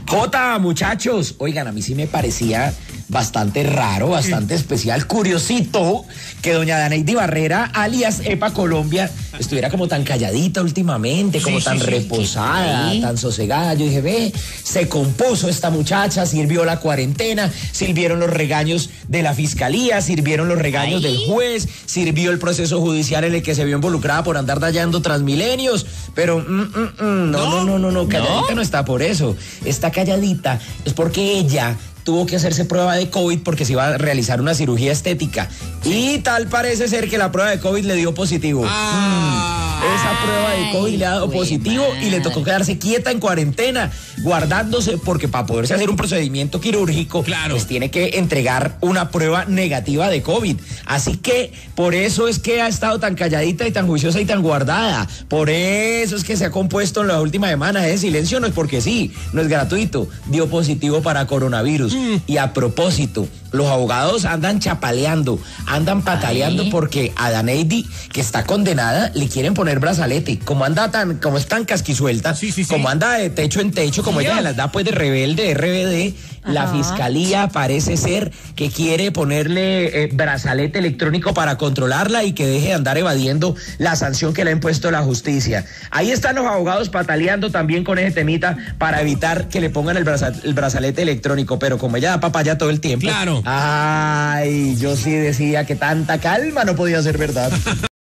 Jota, muchachos, oigan, a mí sí me parecía bastante raro, bastante especial, curiosito, que doña Daneidy Barrera, alias Epa Colombia, estuviera como tan calladita últimamente, como tan reposada, tan sosegada. Yo dije, ve, se compuso esta muchacha, sirvió la cuarentena, sirvieron los regaños de la fiscalía, sirvieron los regaños del juez, sirvió el proceso judicial en el que se vio involucrada por andar dañando Transmilenios, pero no, calladita no está por eso, está calladita es porque ella tuvo que hacerse prueba de COVID porque se iba a realizar una cirugía estética. Y tal parece ser que la prueba de COVID le dio positivo. Esa prueba de COVID le ha dado positivo y le tocó quedarse quieta en cuarentena, guardándose, porque para poderse hacer un procedimiento quirúrgico, pues tiene que entregar una prueba negativa de COVID. Así que por eso es que ha estado tan calladita y tan juiciosa y tan guardada. Por eso es que se ha compuesto en la última semana de silencio, no es porque sí, no es gratuito. Dio positivo para coronavirus. Y a propósito, los abogados andan chapaleando, andan pataleando porque a Daneidy, que está condenada, le quieren poner brazalete. Como es tan casquisuelta, como anda de techo en techo, como ella se las da pues de rebelde, de RBD, la fiscalía parece ser que quiere ponerle brazalete electrónico para controlarla y que deje de andar evadiendo la sanción que le ha impuesto la justicia. Ahí están los abogados pataleando también con ese temita para evitar que le pongan el brazalete electrónico, pero como ella da papaya todo el tiempo. Ay, yo sí decía que tanta calma no podía ser verdad.